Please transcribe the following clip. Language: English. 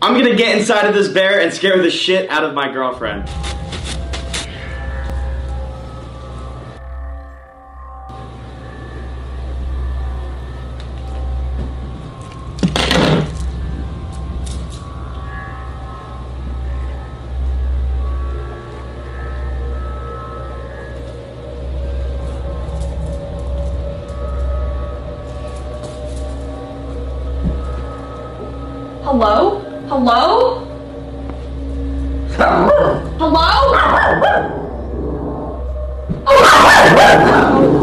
I'm gonna get inside of this bear and scare the shit out of my girlfriend. Hello? Hello? Hello?